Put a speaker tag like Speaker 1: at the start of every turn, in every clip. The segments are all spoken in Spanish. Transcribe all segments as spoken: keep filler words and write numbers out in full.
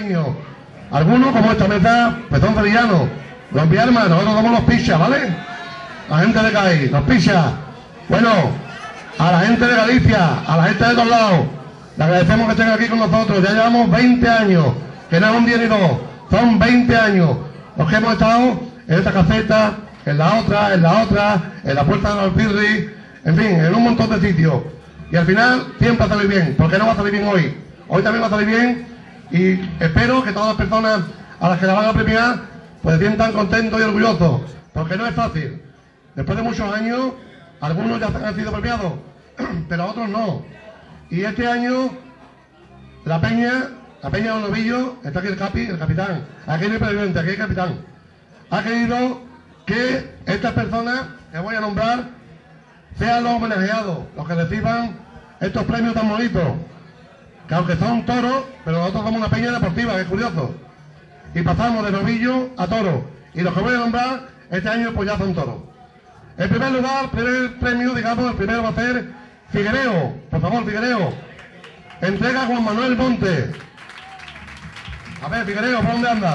Speaker 1: cariño. Algunos, como esta mesa, pues son sevillanos. Los enviarmas, nosotros somos los pichas, ¿vale? La gente de Cádiz, los pichas. Bueno, a la gente de Galicia, a la gente de todos lados, le agradecemos que estén aquí con nosotros. Ya llevamos veinte años, que no es un día ni dos, son veinte años los que hemos estado en esta caseta, en la otra, en la otra, en la Puerta de los Pirri, en fin, en un montón de sitios. Y al final siempre va a salir bien. ¿Por qué no va a salir bien hoy? Hoy también va a salir bien y espero que todas las personas a las que la van a premiar pues se sientan contentos y orgullosos, porque no es fácil. Después de muchos años, algunos ya han sido premiados, pero otros no. Y este año, la Peña, la Peña de los Novillos, está aquí el capi, el capitán, aquí no hay presidente, aquí hay capitán, ha querido que estas personas que voy a nombrar sean los homenajeados, los que reciban estos premios tan bonitos, que aunque son toros, pero nosotros somos una peña deportiva, que es curioso, y pasamos de novillo a toro, y los que voy a nombrar este año pues ya son toros. En primer lugar, el primer premio, digamos, el primero va a ser Figuereo, por favor, Figuereo, entrega a Juan Manuel Monte. A ver, Figuereo, ¿por dónde anda?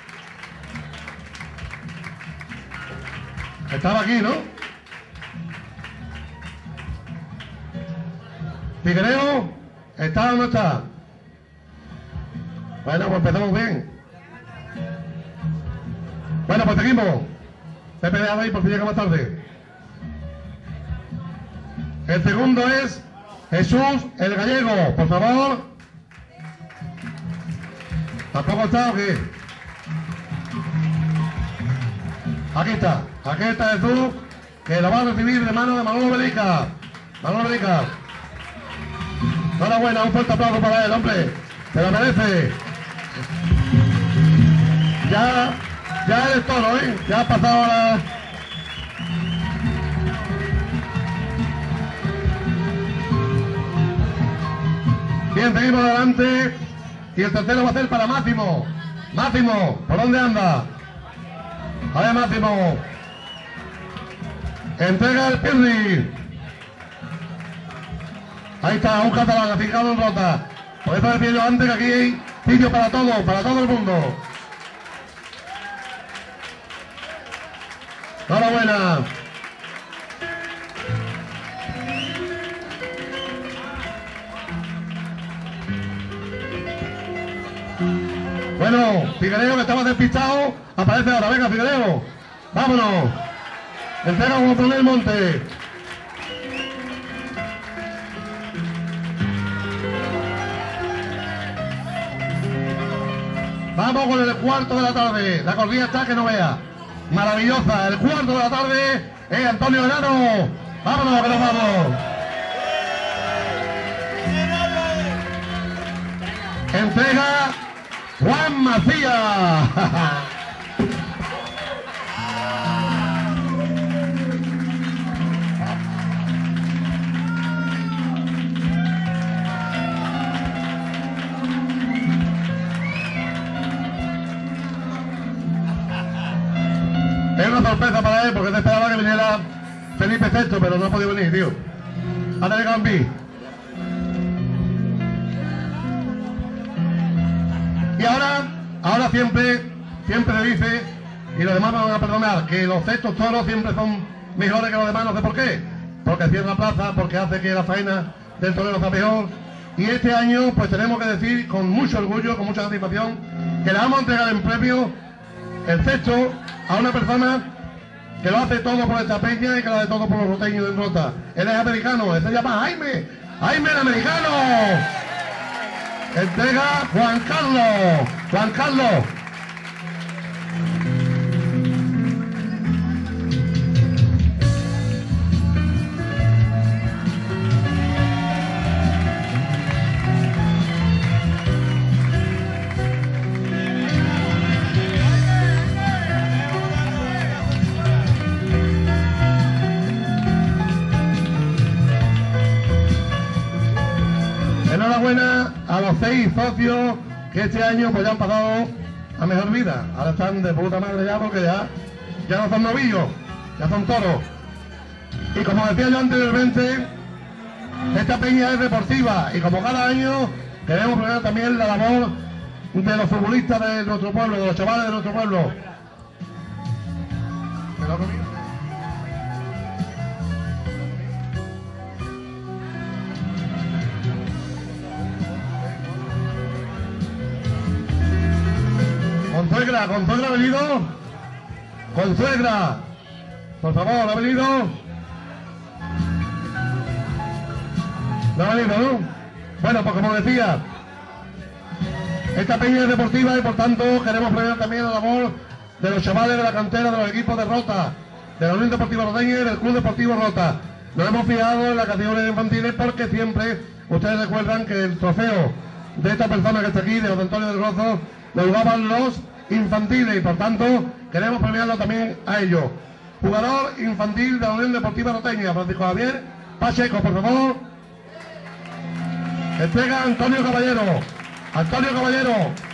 Speaker 1: Estaba aquí, ¿no? Figuereo, ¿está o no está? Bueno, pues empezamos bien. Bueno, pues seguimos. Pepe, déjame ahí porque llega más tarde. El segundo es Jesús el Gallego, por favor. ¿Tampoco está o qué? Aquí está, aquí está Jesús, que lo va a recibir de mano de Manolo Belica. Manolo Belica. Enhorabuena, un fuerte aplauso para él, hombre. Se lo merece. Ya, ya eres toro, ¿eh? Ya ha pasado la... Bien, seguimos adelante. Y el tercero va a ser para Máximo. Máximo, ¿por dónde anda? A ver, Máximo. Entrega el Pirri. Ahí está, un catalán, fijado en rota. Por eso decía yo antes que aquí hay sitio para todo, para todo el mundo. Enhorabuena. Bueno, Figuereo, que estaba despistado, aparece ahora. Venga, Figuereo, vámonos. Entrega a Juan Manuel Monte. Vamos con el cuarto de la tarde. La corrida está que no vea. Maravillosa. El cuarto de la tarde es Antonio Verano. Vámonos, que nos vamos. Entrega Juan Macías. Es una sorpresa para él porque se esperaba que viniera Felipe sexto, pero no ha podido venir, tío. Ha tenido que venir. Y ahora, ahora siempre, siempre se dice, y los demás me van a perdonar, que los sextos toros siempre son mejores que los demás, no sé por qué. Porque cierra plaza, porque hace que la faena del torero sea mejor. Y este año, pues tenemos que decir con mucho orgullo, con mucha satisfacción, que le vamos a entregar en premio el sexto a una persona que lo hace todo por esta peña y que lo hace todo por los roteños de Rota. Él es americano, él se llama Jaime, Jaime el americano. Entrega Juan Carlos, Juan Carlos. Enhorabuena a los seis socios que este año pues ya han pasado a mejor vida. Ahora están de puta madre ya porque ya, ya no son novillos, ya son toros. Y como decía yo anteriormente, esta peña es deportiva y como cada año queremos poner también la labor de los futbolistas de nuestro pueblo, de los chavales de nuestro pueblo. ¿Me lo ha comido? Consuegra, Consuegra ha venido. Consuegra, por favor, ha venido. No ha venido, ¿no? Bueno, pues como decía, esta peña es deportiva y por tanto queremos premiar también la labor de los chavales de la cantera de los equipos de Rota, de la Unión Deportiva Roteña y del Club Deportivo Rota. Nos hemos fijado en la categoría de infantiles porque siempre ustedes recuerdan que el trofeo de esta persona que está aquí, de José Antonio del Rozo, lo jugaban los infantiles y por tanto queremos premiarlo también a ellos. Jugador infantil de la Unión Deportiva Roteña, Francisco Javier Pacheco, por favor. Entrega Antonio Caballero. Antonio Caballero.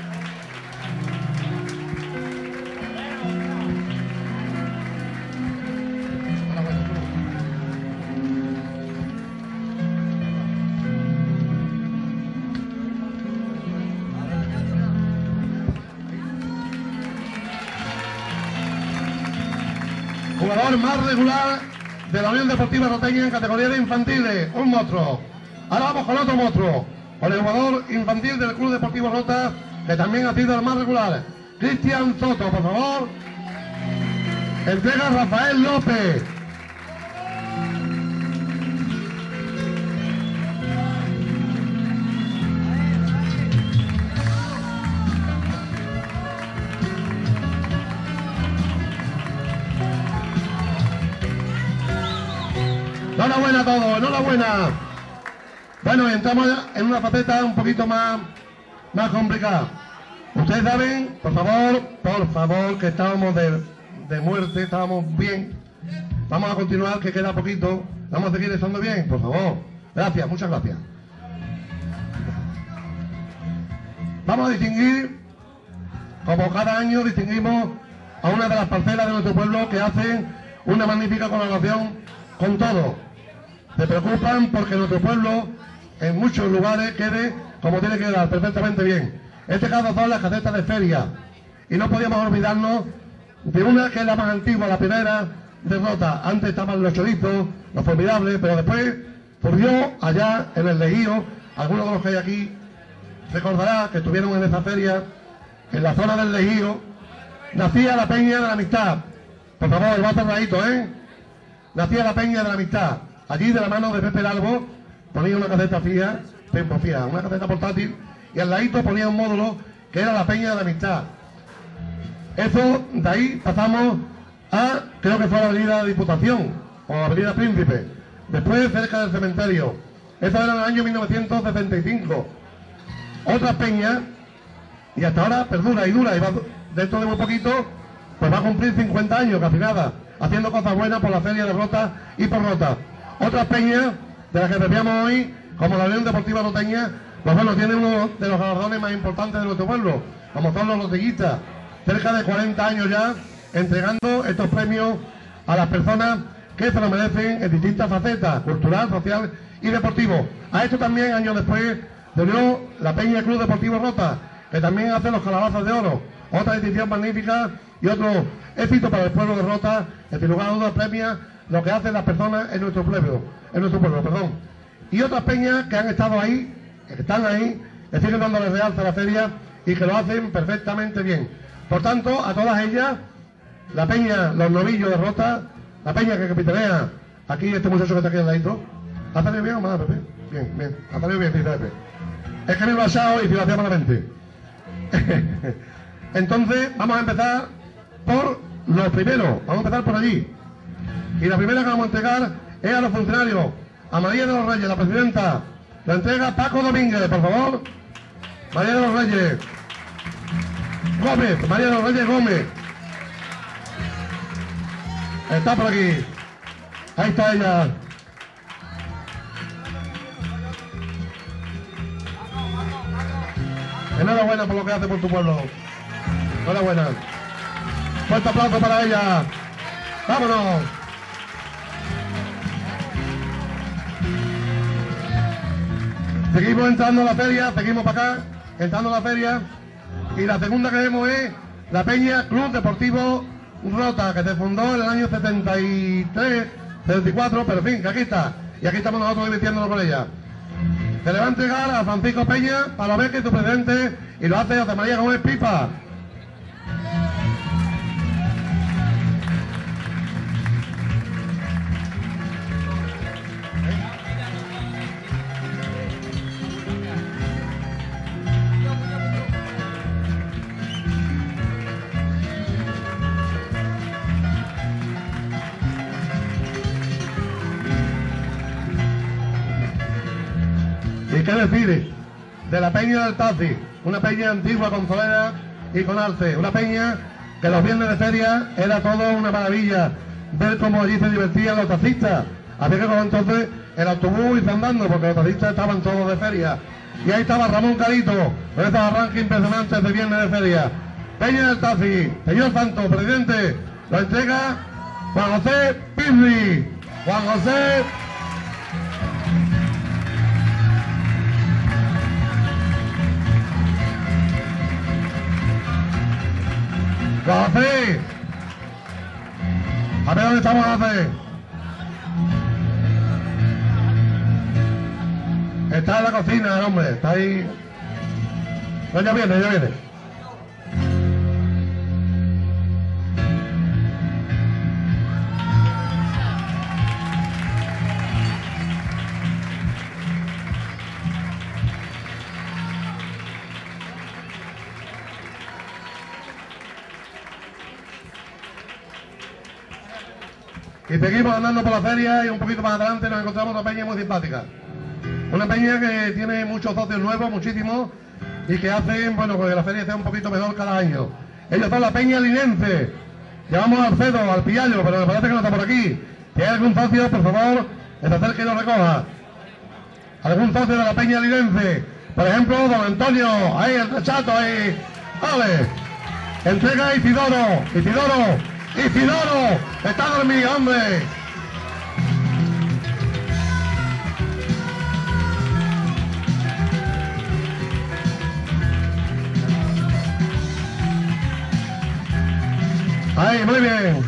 Speaker 1: Jugador más regular de la Unión Deportiva Roteña en categoría de infantiles, un monstruo. Ahora vamos con otro monstruo, con el jugador infantil del Club Deportivo Rota, que también ha sido el más regular, Cristian Soto, por favor. Entrega Rafael López. Enhorabuena a todos, enhorabuena. Bueno, entramos en una faceta un poquito más, más complicada. Ustedes saben, por favor, por favor, que estábamos de, de muerte, estábamos bien. Vamos a continuar, que queda poquito. Vamos a seguir estando bien, por favor. Gracias, muchas gracias. Vamos a distinguir, como cada año distinguimos a una de las parcelas de nuestro pueblo que hacen una magnífica colaboración con todo. Se preocupan porque nuestro pueblo en muchos lugares quede como tiene que quedar, perfectamente bien. Este caso son las casetas de feria. Y no podíamos olvidarnos de una que es la más antigua, la primera de Rota. Antes estaban los chorizos, los formidables, pero después surgió allá en el Lejío. Algunos de los que hay aquí recordará que estuvieron en esa feria, en la zona del Lejío. Nacía la Peña de la Amistad. Por favor, el más cerradito, ¿eh? Nacía la Peña de la Amistad. Allí, de la mano de Pepe Largo, ponía una caseta fija, tempo fija, una caseta portátil, y al ladito ponía un módulo que era la Peña de la Amistad. Eso, de ahí pasamos a, creo que fue la Avenida Diputación, o la Avenida Príncipe, después cerca del cementerio. Eso era en el año mil novecientos sesenta y cinco. Otra peña, y hasta ahora perdura y dura, y va, dentro de muy poquito, pues va a cumplir cincuenta años, casi nada, haciendo cosas buenas por la feria de Rota y por Rota. Otras peñas de las que premiamos hoy, como la Unión Deportiva Roteña, pues bueno, tiene uno de los galardones más importantes de nuestro pueblo, como son los loteguistas, cerca de cuarenta años ya, entregando estos premios a las personas que se lo merecen en distintas facetas, cultural, social y deportivo. A esto también, años después, se unió la Peña Club Deportivo Rota, que también hace los calabazas de oro, otra distinción magnífica y otro éxito para el pueblo de Rota, que sin lugar a dudas premia lo que hacen las personas en nuestro pueblo, en nuestro pueblo, perdón. Y otras peñas que han estado ahí, que están ahí, que siguen dándole realce a la feria y que lo hacen perfectamente bien. Por tanto, a todas ellas, la peña, los novillos de Rota, la peña que capitanea aquí este muchacho que está aquí al ladito, ¿ha salido bien o mal, Pepe? Bien, bien, ha salido bien, dice Pepe. Es que me lo ha echado y si lo hacía malamente. Entonces, vamos a empezar por los primeros, vamos a empezar por allí. Y la primera que vamos a entregar es a los funcionarios, a María de los Reyes, la presidenta. La entrega Paco Domínguez, por favor. María de los Reyes Gómez, María de los Reyes Gómez. Está por aquí. Ahí está ella. Enhorabuena por lo que hace por tu pueblo. Enhorabuena. Fuerte aplauso para ella. ¡Vámonos! Seguimos entrando a la feria, seguimos para acá, entrando a la feria. Y la segunda que vemos es la Peña Club Deportivo Rota, que se fundó en el año setenta y tres, setenta y cuatro, pero en fin, que aquí está. Y aquí estamos nosotros divirtiéndonos con ella. Se le va a entregar a Francisco Peña para ver que su presidente, y lo hace José María Gómez Pipa. ¿Y qué decir de la Peña del Taxi? Una peña antigua con solera y con arte. Una peña que los viernes de feria era todo una maravilla. Ver cómo allí se divertían los taxistas. Había que coger entonces el autobús y andando, porque los taxistas estaban todos de feria. Y ahí estaba Ramón Carito, con esos arranques impresionantes de viernes de feria. Peña del Taxi, señor Santo, presidente, lo entrega Juan José Pirri. Juan José... José, a ver dónde estamos, José. Está en la cocina el hombre, está ahí. No, ya viene, ya viene. Y seguimos andando por la feria y un poquito más adelante nos encontramos una peña muy simpática. Una peña que tiene muchos socios nuevos, muchísimos, y que hacen, bueno, que la feria sea un poquito mejor cada año. Ellos son la Peña Linense. Llevamos al Cedo, al Pillallo, pero me parece que no está por aquí. Si hay algún socio, por favor, que se acerque y lo recoja. Algún socio de la Peña Linense. Por ejemplo, don Antonio, ahí el rechato, ahí. Vale. Entrega a Isidoro, Isidoro. ¡Isidoro! ¡Está dormido, hombre! Ahí, muy bien.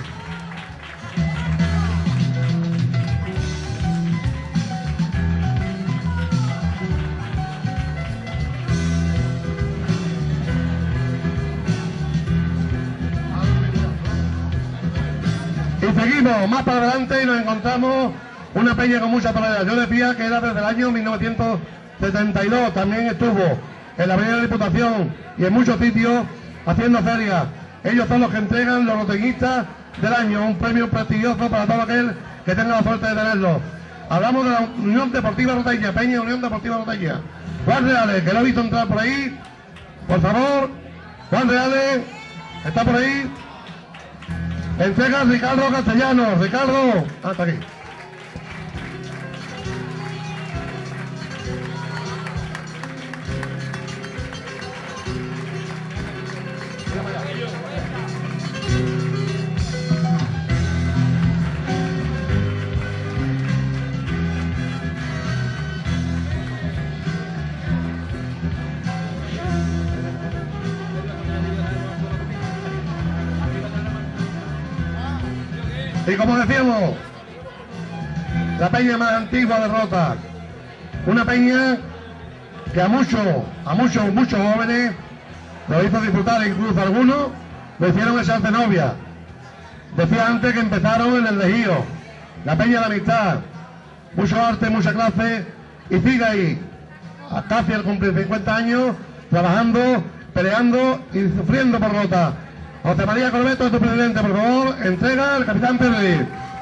Speaker 1: Y seguimos más para adelante y nos encontramos una peña con mucha tolerancia. Yo decía que era desde el año mil novecientos setenta y dos, también estuvo en la Avenida de la Diputación y en muchos sitios haciendo ferias. Ellos son los que entregan los roteñistas del año, un premio prestigioso para todo aquel que tenga la suerte de tenerlo. Hablamos de la Unión Deportiva Roteña, Peña Unión Deportiva Roteña. Juan Reales, que lo he visto entrar por ahí, por favor. Juan Reales, está por ahí. Entrega Ricardo Castellanos. Ricardo, hasta aquí. Y como decíamos, la peña más antigua de Rota, una peña que a muchos, a muchos, muchos jóvenes lo hizo disfrutar, incluso algunos lo hicieron echarse novia. Decía antes que empezaron en el Lejío, la peña de la amistad, mucho arte, mucha clase, y sigue ahí, casi al cumplir cincuenta años, trabajando, peleando y sufriendo por Rota. José María Corbeto, tu presidente, por favor, entrega al capitán Perry.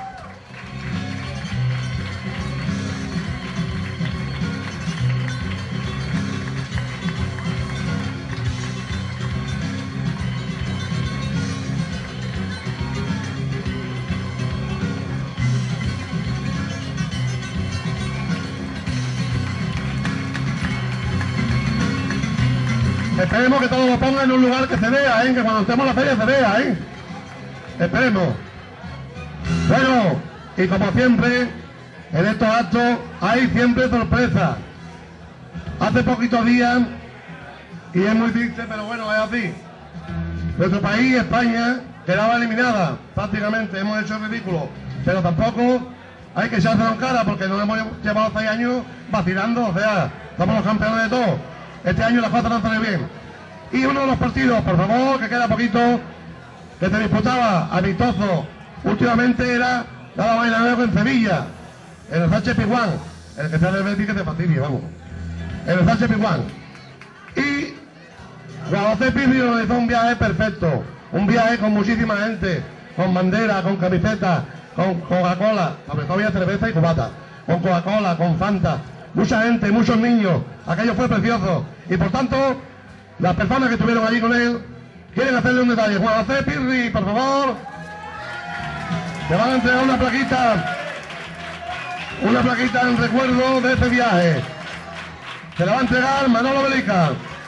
Speaker 1: Esperemos que todo lo ponga en un lugar que se vea, ¿eh? Que cuando estemos en la feria se vea, ¿eh? Esperemos. Bueno, y como siempre, en estos actos hay siempre sorpresas. Hace poquitos días Y es muy triste, pero bueno, es así. Nuestro país, España, quedaba eliminada prácticamente, hemos hecho el ridículo, pero tampoco hay que echarse en cara porque nos hemos llevado seis años vacilando, o sea, somos los campeones de todo. Este año las cosas no salen bien. Y uno de los partidos, por favor, que queda poquito, que se disputaba amistoso últimamente era la vaina nueva en Sevilla, en el Sánchez Pizjuán, el que sea del Betis que te fastidie, vamos, en el Sánchez Pizjuán. Y Juan José Pirri organizó un viaje perfecto, un viaje con muchísima gente, con bandera, con camiseta, con Coca-Cola, sobre todo había cerveza y cubata, con Coca-Cola, con Fanta, mucha gente, muchos niños, aquello fue precioso. Y por tanto, las personas que estuvieron allí con él quieren hacerle un detalle. Juan José Pirri, por favor, te van a entregar una plaquita, una plaquita en recuerdo de este viaje. Se la va a entregar Manolo Belica.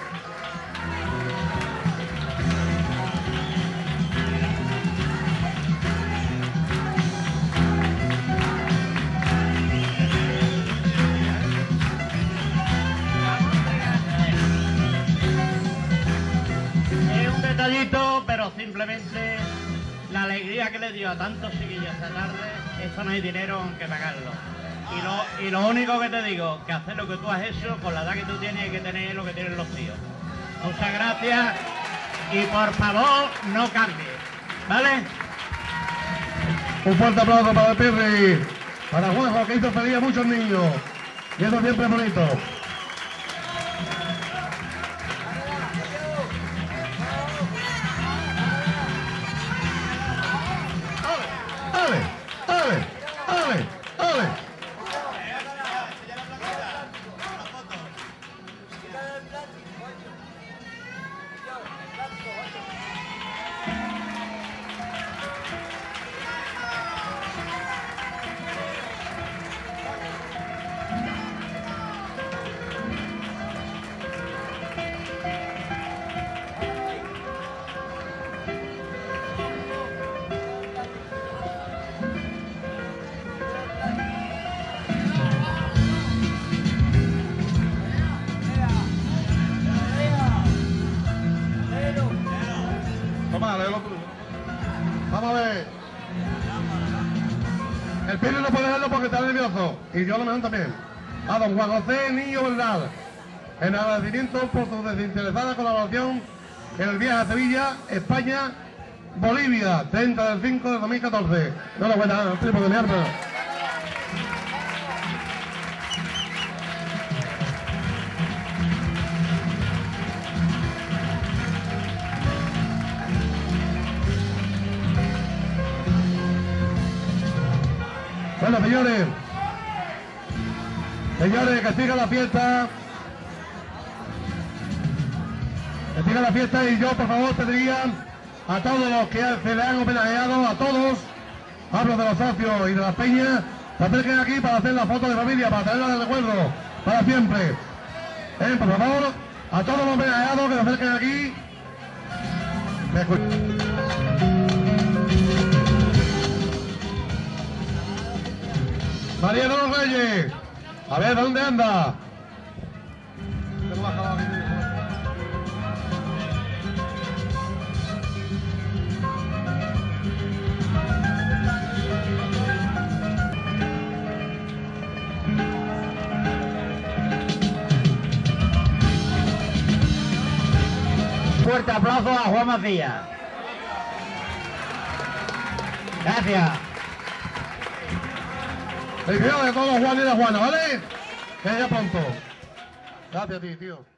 Speaker 2: Pero simplemente la alegría que le dio a tantos chiquillos esta tarde, eso no hay dinero que pagarlo. Y lo, y lo único que te digo, que hacer lo que tú has hecho con la edad que tú tienes y que tener lo que tienen los tíos. Muchas gracias y por favor no cambies, ¿vale?
Speaker 1: Un fuerte aplauso para el Pirri, para Juanjo, que hizo feliz a muchos niños. Y eso siempre es bonito. ¡Ale! ¡Ale! ¡Ale! ¡Ale! Vamos a ver. El Pirri no puede verlo porque está nervioso. Y yo lo mejor también. A don Juan José Niño Bernal, en agradecimiento por su desinteresada colaboración en el viaje a Sevilla, España, Bolivia, treinta del cinco de dos mil catorce. No lo voy a dar al tripo de mi arma. Bueno, señores, señores, que siga la fiesta, que siga la fiesta y yo, por favor, pediría a todos los que se le han homenajeado, a todos, hablo de los socios y de las peñas, se acerquen aquí para hacer la foto de familia, para tenerla de recuerdo, para siempre. Eh, por favor, a todos los homenajeados que se acerquen aquí. María de los Reyes, a ver, ¿dónde anda?
Speaker 2: Fuerte aplauso a Juan Macías. Gracias.
Speaker 1: Felicidades a todos los Juan y la Juana, ¿vale? Que haya pronto. Gracias a ti, tío.